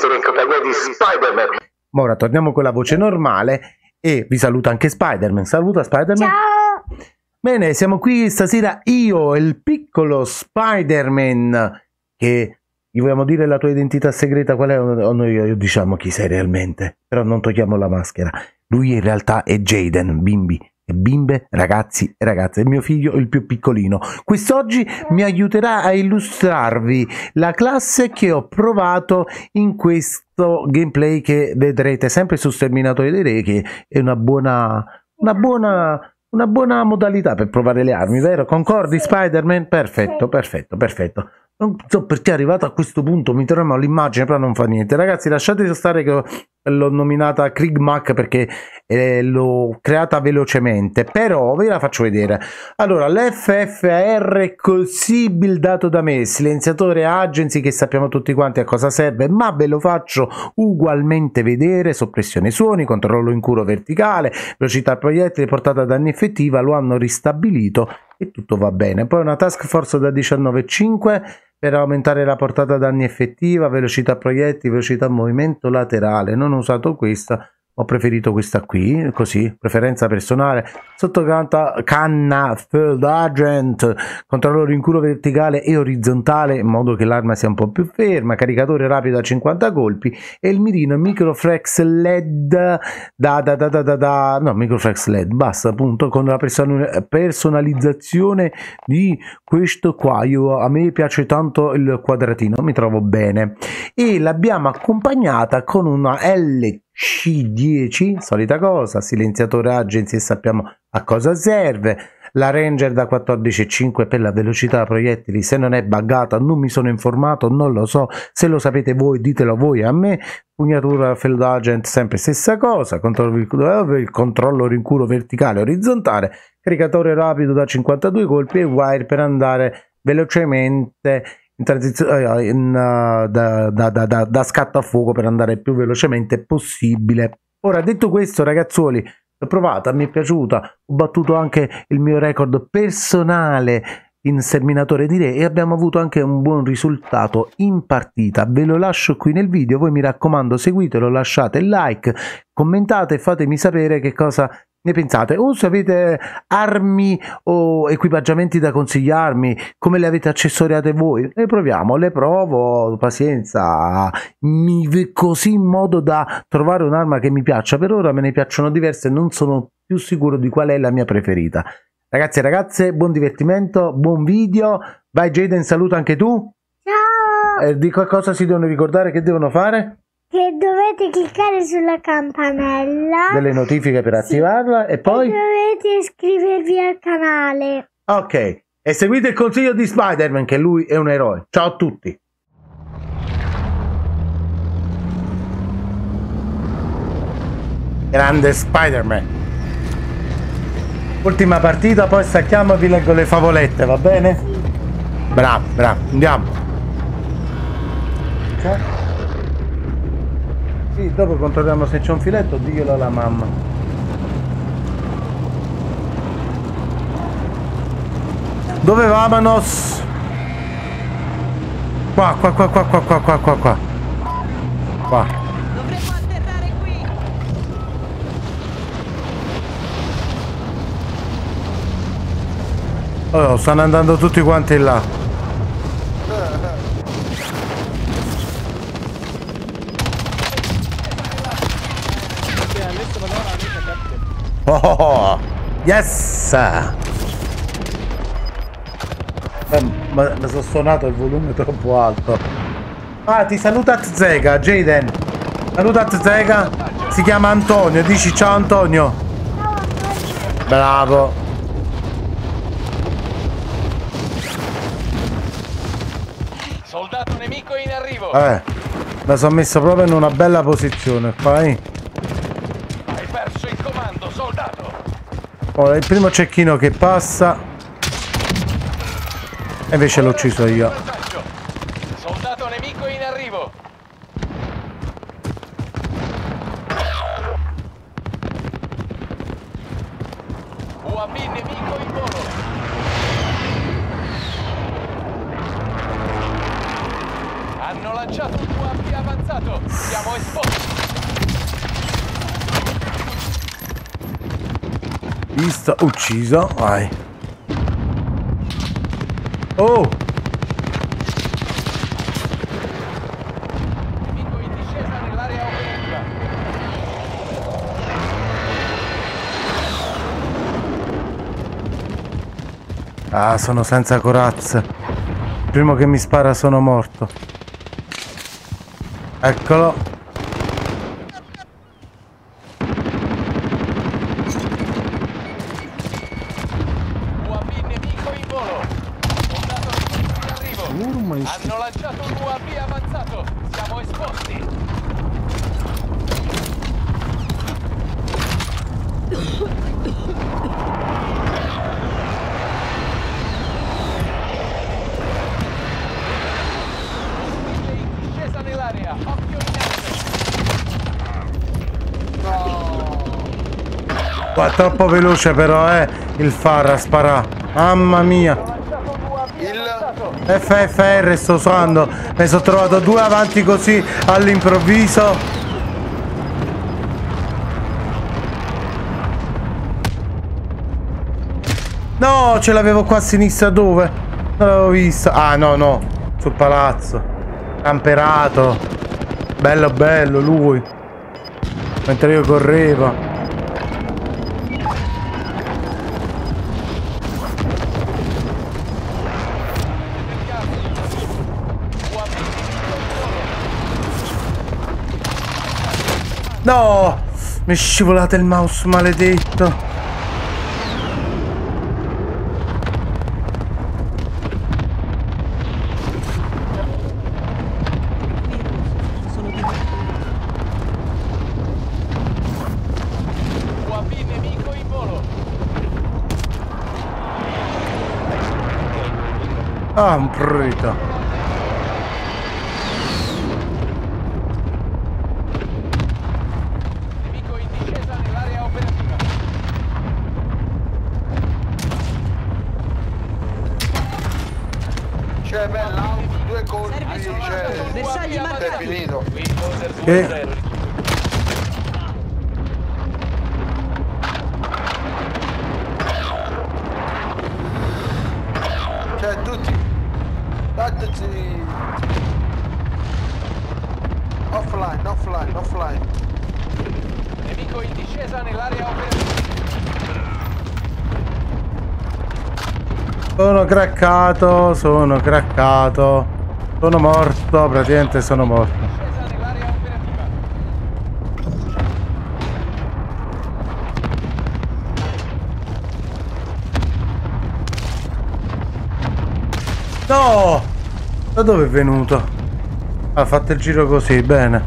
essere in compagnia di Spider-Man. Ma ora torniamo con la voce normale e vi saluta anche Spider-Man. Saluta Spider-Man. Ciao! Bene, siamo qui stasera io e il piccolo Spider-Man. Che gli vogliamo dire la tua identità segreta? Qual è? O noi diciamo chi sei realmente? Però non togliamo la maschera. Lui in realtà è Jaden, bimbi e bimbe, ragazzi e ragazze, il mio figlio il più piccolino. Quest'oggi mi aiuterà a illustrarvi la classe che ho provato in questo gameplay che vedrete sempre su Sterminatore dei Re, che è una buona modalità per provare le armi, vero? Concordi, Spider-Man? Perfetto, perfetto, perfetto. Non so perché è arrivato a questo punto, mi troviamo all'immagine, però non fa niente. Ragazzi, lasciate stare che l'ho nominata Krieg Mac perché l'ho creata velocemente, però ve la faccio vedere. Allora, l'FFAR così buildato da me, silenziatore agency, che sappiamo tutti quanti a cosa serve, ma ve lo faccio ugualmente vedere. Soppressione suoni, controllo incuro verticale, velocità proiettili, portata a danni effettiva, lo hanno ristabilito e tutto va bene. Poi una task force da 19,5 per aumentare la portata danni effettiva, velocità proiettili, velocità movimento laterale. Non ho usato questa, ho preferito questa qui, così, preferenza personale. Sotto canna Field Agent, controllore incuro verticale e orizzontale in modo che l'arma sia un po' più ferma, caricatore rapido a 50 colpi e il mirino Microflex LED no, Microflex LED, basta, appunto, con la personalizzazione di questo qua. A me piace tanto il quadratino, mi trovo bene, e l'abbiamo accompagnata con una LC10, solita cosa, silenziatore agency, e sappiamo a cosa serve. La Ranger da 14,5 per la velocità proiettili, se non è buggata non mi sono informato, non lo so, se lo sapete voi ditelo voi a me. Pugnatura Field Agent sempre stessa cosa, il controllo rincuro verticale orizzontale, caricatore rapido da 52 colpi e wire per andare velocemente in transizione da scatto a fuoco, per andare più velocemente possibile. Ora, detto questo, ragazzuoli, l'ho provata, mi è piaciuta, ho battuto anche il mio record personale in Sterminatore di Re e abbiamo avuto anche un buon risultato in partita. Ve lo lascio qui nel video, voi mi raccomando seguitelo, lasciate il like, commentate e fatemi sapere che cosa ne pensate, o se avete armi o equipaggiamenti da consigliarmi, come le avete accessoriate voi. Le proviamo, le provo, pazienza, così in modo da trovare un'arma che mi piaccia. Per ora me ne piacciono diverse e non sono più sicuro di qual è la mia preferita. Ragazzi e ragazze, buon divertimento, buon video. Vai Jaden, saluta anche tu. Ciao! Di cosa si devono ricordare, che devono fare? Che dovete cliccare sulla campanella delle notifiche per attivarla e poi dovete iscrivervi al canale. Ok, e seguite il consiglio di Spider-Man, che lui è un eroe. Ciao a tutti. Grande Spider-Man. Ultima partita, poi stacchiamo e vi leggo le favolette, va bene? Sì. Bravo, bravo, andiamo. Okay. Sì, dopo controlliamo se c'è un filetto, diglielo alla mamma. Dove vamanos? Qua. Qua. Dovremmo atterrare qui. Oh, stanno andando tutti quanti là. Oh, yes! Ma sono suonato il volume troppo alto. Ah, ti saluta Zega, Jaden. Saluta Zega. Si chiama Antonio, dici ciao Antonio. Bravo. Soldato nemico in arrivo. Mi sono messo proprio in una bella posizione qua, Hai perso il comando, soldato. Ora il primo cecchino che passa. E invece l'ho ucciso io. Soldato nemico in arrivo. UAV nemico in volo. Hanno lanciato un UAV avanzato. Siamo esposti. Visto, ucciso, vai. Oh! Nemico in discesa nell'area operativa. Ah, sono senza corazze. Il primo che mi spara sono morto. Eccolo. UAV nemico in volo. Soldato in arrivo. Hanno lanciato un UAV avanzato. Siamo esposti. In discesa nell'area. Occhio in Qua, troppo veloce però, il far a sparare. Mamma mia. FFR sto usando. Mi sono trovato due avanti così all'improvviso. No, ce l'avevo qua a sinistra dove? Non l'avevo vista. Ah no, no. Sul palazzo. Camperato. Bello bello lui. Mentre io correvo. No! Mi è scivolato il mouse, maledetto. UAV nemico in volo. Ah, un prito. Nemico in discesa nell'area operativa. Cioè, bella, due colpi, cioè, Bersagli è finito. Che? Cioè, tutti, dateci, offline. Nemico in discesa nell'area operativa. Sono craccato, sono craccato. Sono morto, praticamente sono morto. Discesa nell'area operativa. No! Da dove è venuto? Ha fatto il giro così, bene.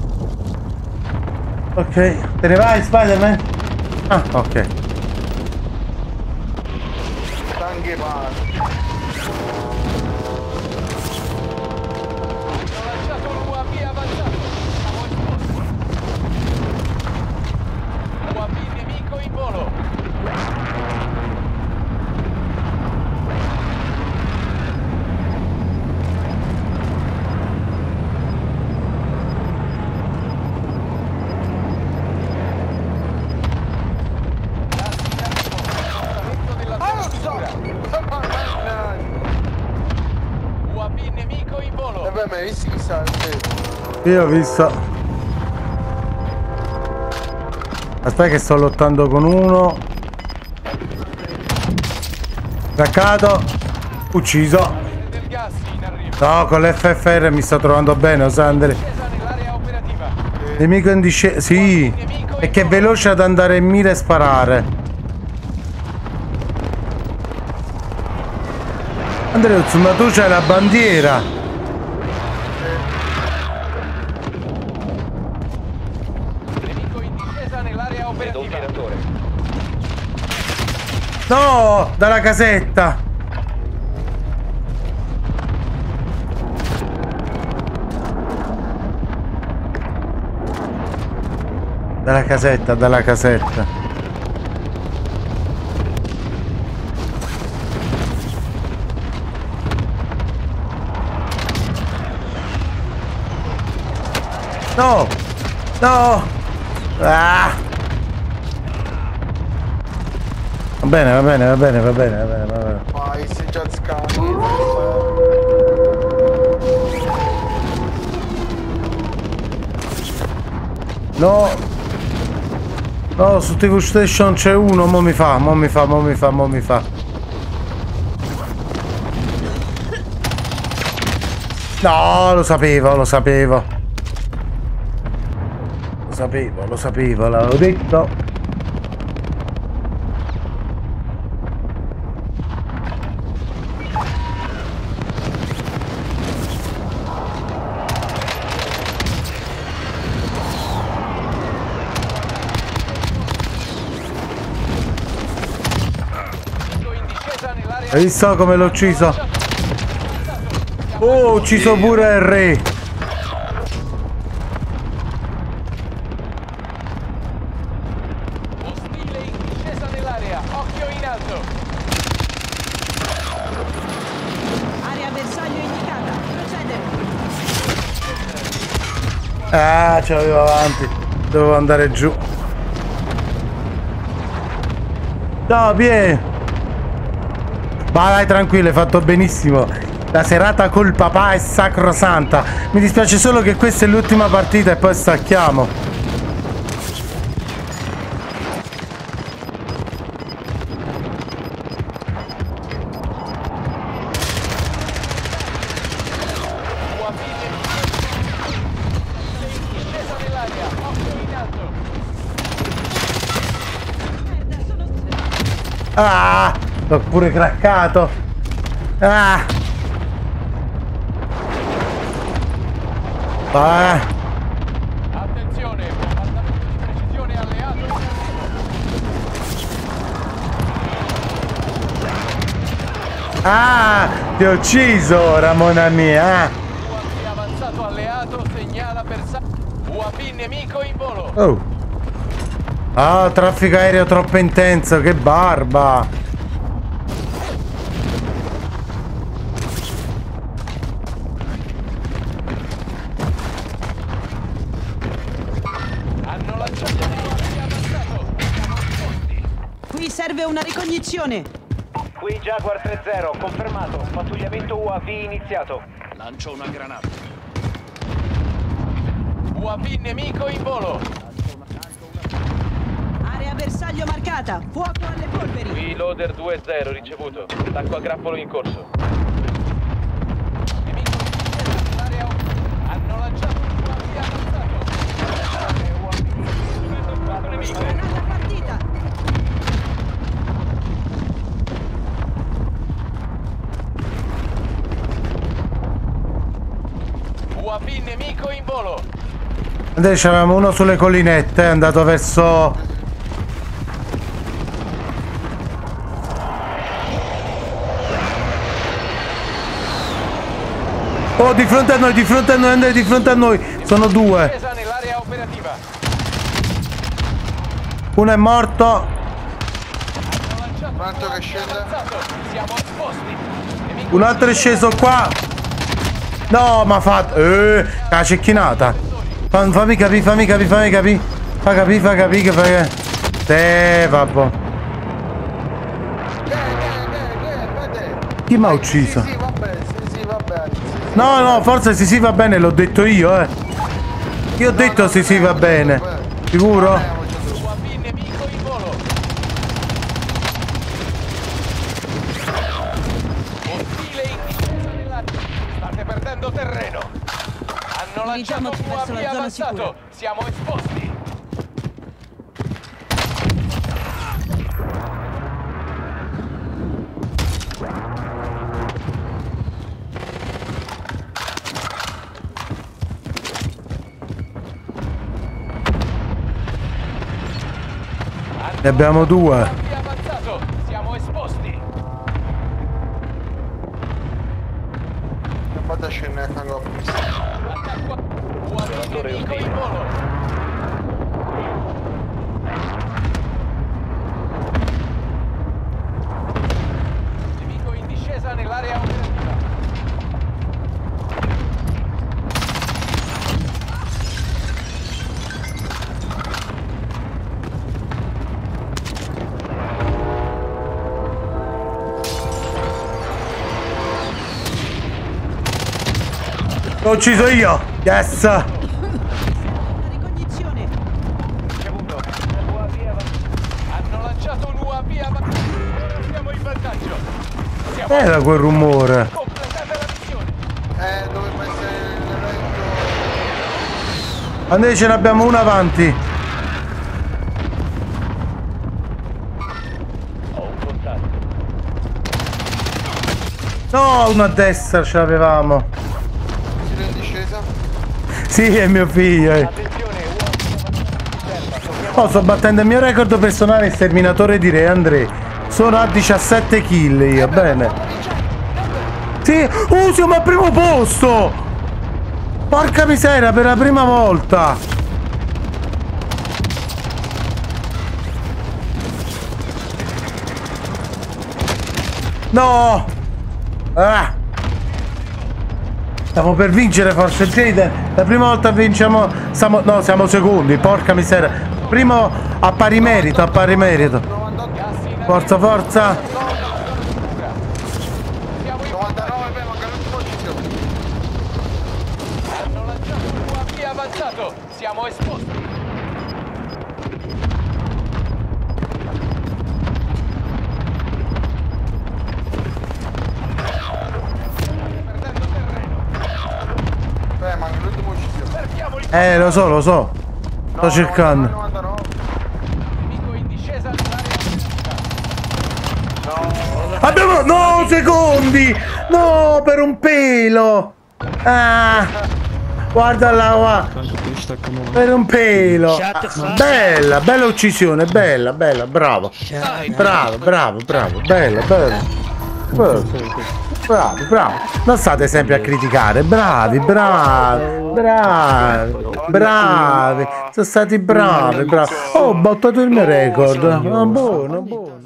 Ok, te ne vai Spider-Man? Ah, ok. Tanghe male. Hanno lanciato un UAV avanzato. Siamo esposti. UAV nemico in volo. Spostamento della struttura. UAV nemico in volo. E beh, ma hai visto chi sta? Io ho visto. Aspetta che sto lottando con uno. Craccato. Ucciso. Del gas in arrivo. No, con l'FFR mi sto trovando bene, Osandri. Discesa nell'area operativa. Nemico in discesa. Sì. E che è veloce ad andare in mira e sparare. Andreuzzo, ma tu c'hai la bandiera. Nemico in discesa nell'area operativa. No, dalla casetta. Dalla casetta, dalla casetta. No! No! Ah! Va bene, va bene, va bene, va bene, va bene, va bene. Vai, sei già scarico. No! No, su TV Station c'è uno, mo mi fa. No, lo sapevo. Lo sapevo, l'avevo detto. Hai visto come l'ho ucciso? Oh, ho ucciso pure il re. Ostile in discesa nell'area. Occhio in alto. Area bersaglio indicata. Procedere. Ah, ce l'avevo avanti. Dovevo andare giù. Ciao, Pie. Vai, tranquillo, hai fatto benissimo. La serata col papà è sacrosanta. Mi dispiace solo che questa è l'ultima partita e poi stacchiamo. Discesa nell'area. Occhio in alto. Ah, l'ho pure craccato. Ah. Ah. Attenzione, bombardamento di precisione alleato in arrivo. Ah, ti ho ucciso, Ramona mia. UAV avanzato alleato segnala UAV nemico in volo. Oh. Ah, traffico aereo troppo intenso, che barba. Hanno lanciato UAV avanzato. Siamo esposti. Qui serve una ricognizione. Qui Jaguar 3-0, confermato. Pattugliamento UAV iniziato. Lancio una granata. UAV nemico in volo. Area bersaglio marcata. Fuoco alle polveri. Qui Loader 2-0 ricevuto. Attacco a grappolo in corso. Nemico in discesa nell'area. Hanno lanciato UAV avanzato. Granata partita. UAV nemico in volo. Adesso c'avevamo uno sulle collinette, è andato verso... Oh, di fronte a noi, di fronte a noi, andate di fronte a noi. Sono due. Discesa nell'area operativa. Uno è morto. Hanno lanciato Quanto che UAV scende? avanzato. Siamo esposti. Nemico Un altro è sceso qua. No, ma ha fatto... la cecchinata. Fammi capire, fammi capire, fammi capire. Fa capire che fai... vabbè. Chi mi ha ucciso? Sì, vabbè, sì, vabbè. No, no, forse sì, va bene, l'ho detto io, Io ho detto sì, va bene. Sicuro? UAV nemico in volo. Ostile in discesa nell'area. State perdendo terreno. Hanno lanciato Dirigiamoci verso UAV la zona avanzato. sicura. Siamo esposti. Ne abbiamo due. UAV avanzato. Siamo esposti. Non vado a scendere a cago. Attacco a UAV nemico in volo. Nemico in discesa nell'area operativa. L'ho ucciso io. Yes. Una ricognizione. Ricevuto. UAV avanzato. Hanno lanciato un UAV avanzato. Ora siamo in vantaggio. Siamo Era quel rumore. completata la missione. Dovrebbe essere l'evento. Ma noi ce ne abbiamo uno avanti. Ho un contatto. No, uno a destra ce l'avevamo. Tiro in discesa. Sì, è mio figlio. Attenzione, UAV. Oh, sto battendo il mio record personale sterminatore di Re André. Sono a 17 kill io, bene. Sì, siamo al primo posto. Porca miseria, per la prima volta. No. Ah. Stiamo per vincere forse Jaden. La prima volta vinciamo. No, siamo secondi, porca miseria. Primo a pari merito, a pari merito. Forza, forza. Siamo in 99, beh, manca l'ultimo tiro. Hanno lanciato un UAV avanzato. Siamo esposti. Perdendo terreno. Beh, manca l'ultimo uccisione. Cerchiamo il Lo so. Sto cercando. 99. nemico in discesa all'area defensiva. Abbiamo. No, secondi! No, per un pelo! Ah! Guarda là, qua. Per un pelo! Ah, bella, bella uccisione, bella, bravo. Bravo, bella. Bravo. Non state sempre a criticare, bravi. Sono stati bravi. Oh, ho battuto il mio record. Buono.